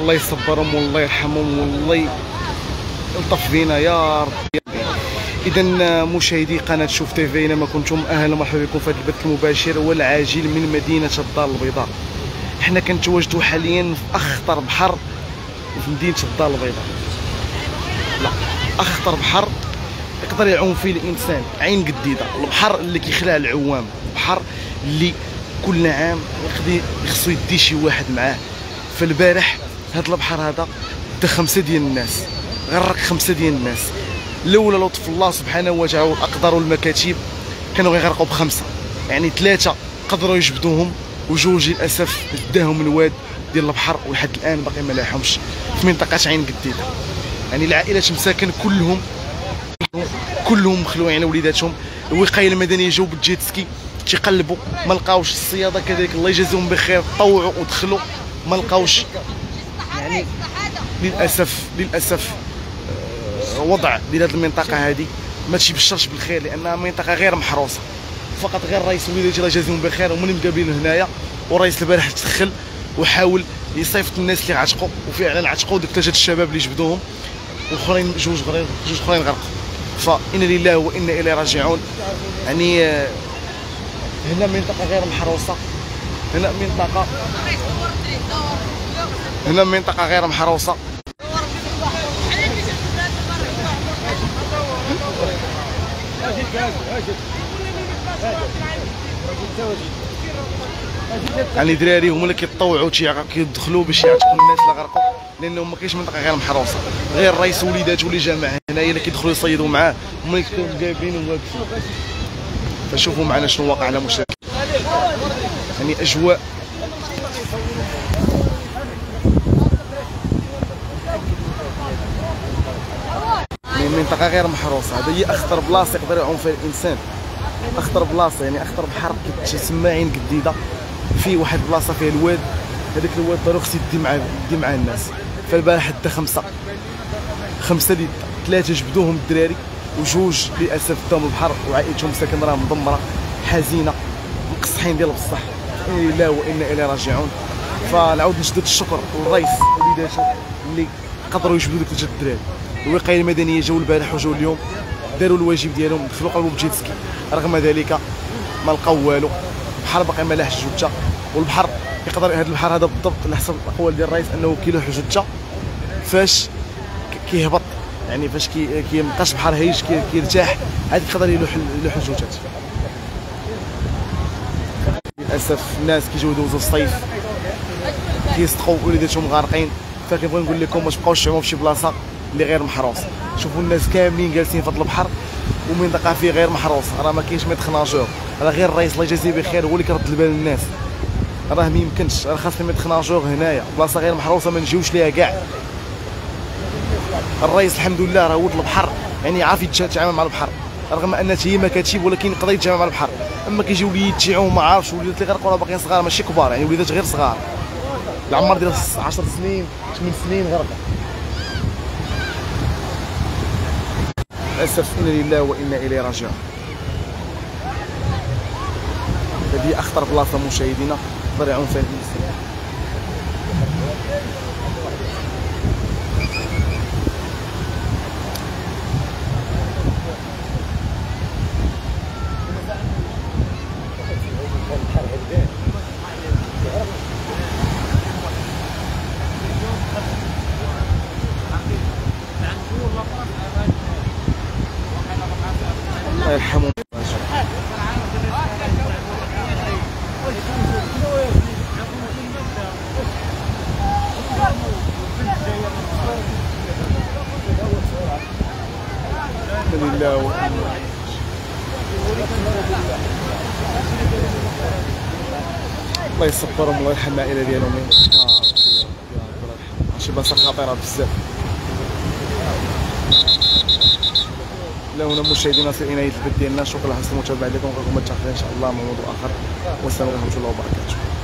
الله يصبرهم والله يرحمهم والله يلطف بينا يا ربي. اذا مشاهدي قناه شوف تيفي، اينما كنتم اهلا ومرحبا بكم في هذا البث المباشر والعاجل من مدينه الدار البيضاء. حنا كنتواجدوا حاليا في اخطر بحر في مدينه الدار البيضاء. لا، اخطر بحر يقدر يعوم فيه الانسان، عين قديده، البحر اللي كيخلع العوام، البحر اللي كل عام خصو يدي شي واحد معاه. فالبارح هذا البحر هذا دا 5 ديال الناس، غرق 5 ديال الناس. لولا لطف الله سبحانه وتعالى والاقدار والمكاتب كانوا غيغرقوا ب5، يعني 3 قدروا يجبدوهم وجوج للاسف داهم الواد ديال البحر ولحد الان باقي ما لاحهمش في منطقه عين قديده. يعني العائلات مساكن كلهم مخلوعين على وليداتهم. الوقايه المدنيه جاوا بالجيت سكي تيقلبوا ما لقاوش، الصياده كذلك الله يجازيهم بخير طوعوا ودخلوا ما لقاوش. يعني للاسف وضع ديال هذه المنطقه هذه ما تيبشرش بالخير، لانها منطقه غير محروسه. فقط غير الرئيس وليداتي الله يجازيهم بخير ومن مقابلين هنايا، والرئيس البارح تدخل وحاول يصيفط الناس اللي عتقوا، وفعلا عتقوا ديك 3 الشباب اللي جبدوهم، واخرين جوج اخرين غرقوا. فإنا لله وإنا إليه راجعون. يعني هنا منطقة غير محروسة، هنا منطقة غير محروسة. يعني دراري هما اللي كيتطوعوا كيدخلوا باش يعتقوا الناس اللي غرقوا، لانه ما كاينش منطقه غير محروسه. غير الرئيس وليداته اللي جا معاه هنايا اللي كيدخلوا يصيدوا معاه، هما اللي كيكونوا جايبين وواقفين. فشوفوا معنا شنو واقع على مشاهد. يعني اجواء من منطقه غير محروسه. هذه هي اخطر بلاصه يقدر يعوم فيها الانسان، اخطر بلاصه، يعني اخطر بحر كيتسمى عين قديده. فيه واحد البلاصه فيها الواد، هذاك الواد ضروري خصو يدي مع الناس. فالبارح دا 5 ديال 3 جبدوهم الدراري وجوج للاسف داهم البحر وعائلتهم مساكن راه مدمره حزينه مقصحين ديال بصح. انا لله وانا اليه راجعون. فنعاود نشدد الشكر للرئيس وليداته اللي قدروا يجبدوا ديك 3 الدراري. الوقايه المدنيه جاوا البارح وجاوا اليوم، داروا الواجب ديالهم، دخلوا قلبوا بجيت سكي. رغم ذلك ما لقاو والو، البحر باقي ما لاحش جوجه. والبحر يقدر هذا البحر هذا بالضبط على حسب الاقوال ديال الرئيس انه كيلوح جوجه فاش كيهبط، يعني فاش كيبقاش البحر هايج كيرتاح عاد يقدر يلوح الجوجات. للاسف الناس كيجيو يدوزوا الصيف كيصدقوا وليداتهم غارقين. فكنبغي نقول لكم ما تبقاوش تعوموا في شي بلاصه اللي غير محروسه. شوفوا الناس كاملين جالسين في هذا البحر ومنطقه فيه غير محروسه، راه ما كاينش ميت خناجور، راه غير الرئيس الله يجازيه بخير هو اللي كيرد البال للناس. راه ما يمكنش، راه خاصنا ميت خناجور هنايا، بلاصه غير محروسه ما نجيوش ليها كاع. الرئيس الحمد لله راه ولد البحر، يعني عارف يتعامل مع البحر، رغم ان هي مكاتب ولكن يقدر يتعامل مع البحر. اما كيجيو وليد تيعوم ما عارفش، وليدات اللي غرقوا راه باقيين صغار ماشي كبار، يعني وليدات غير صغار، العمر ديال 10 سنين 8 سنين غرق. للاسف انا لله وانا اليه راجعون. هذه اخطر بلاصه مشاهدينا يقدر يعوم فيها الانسان. الله يرحمهم. لله الله يصبرهم الله يرحم العائله ديالهم. شي بلاصه خطيره بزاف. لا هنا مشاهدينا في عناية البث ديالنا، شكرا لحسن المتابعه لكم، نلقاكم ان شاء الله مع موضوع اخر، والسلام عليكم ورحمه الله وبركاته.